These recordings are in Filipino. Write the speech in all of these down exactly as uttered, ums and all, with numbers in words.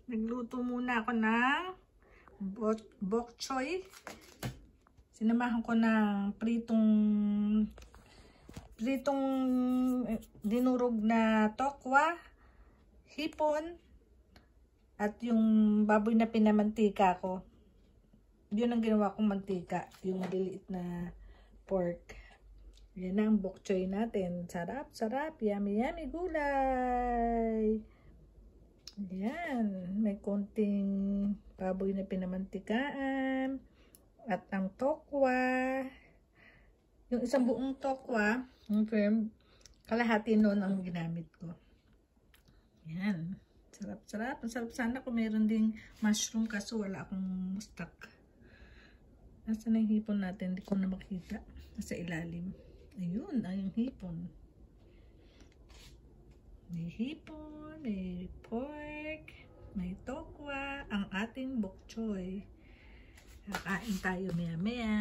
Nagluto muna ako ng bok, bok choy. Sinamahan ko ng pritong pritong dinurog na tokwa, hipon, at yung baboy na pinamantika ko. Yun ang ginawa kong mantika, yung maliliit na pork. Yan ang bok choy natin. Sarap, sarap, yummy, yummy gulay. Yan, may konting baboy na pinamantikaan at ang tokwa. Yung isang buong tokwa, yung firm, kalahati noon ang ginamit ko. Yan, sarap-sarap. Ang sarap sana kung meron ding mushroom kaso wala akong stock. Nasaan na yung hipon natin? Hindi ko na makita. Nasa ilalim. Ayun, ay yung hipon. May hipon, may pork, may tokwa, ang ating bok choy. Kakain tayo maya maya.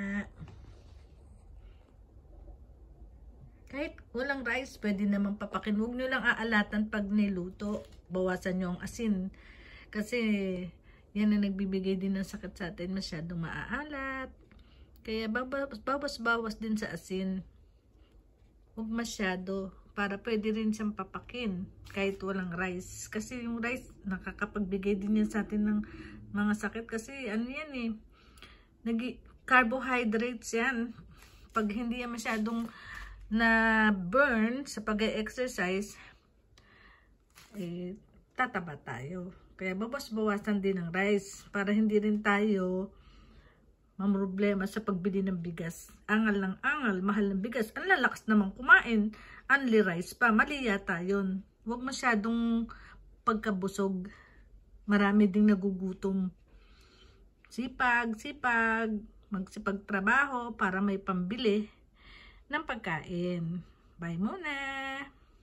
Kahit walang rice, pwede naman papakin. Huwag nyo lang aalatan pag niluto. Bawasan nyo ang asin. Kasi yan ang nagbibigay din ng sakit sa atin. Masyadong maaalat. Kaya bawas-bawas din sa asin. Huwag masyado. Para pwede rin siyang papakin kahit walang rice. Kasi yung rice, nakakapagbigay din yan sa atin ng mga sakit. Kasi ano yan eh, nag carbohydrates yan. Pag hindi yan masyadong na burn sa pag-exercise, eh, tataba tayo. Kaya babas-bawasan din ng rice para hindi rin tayo mamroblema sa pagbili ng bigas. Angal ng angal, mahal ng bigas. Ang lalakas naman kumain. Only rice pa. Mali yata yun. Huwag masyadong pagkabusog. Marami ding nagugutom. Sipag, sipag. Magsipag trabaho para may pambili ng pagkain. Bye muna!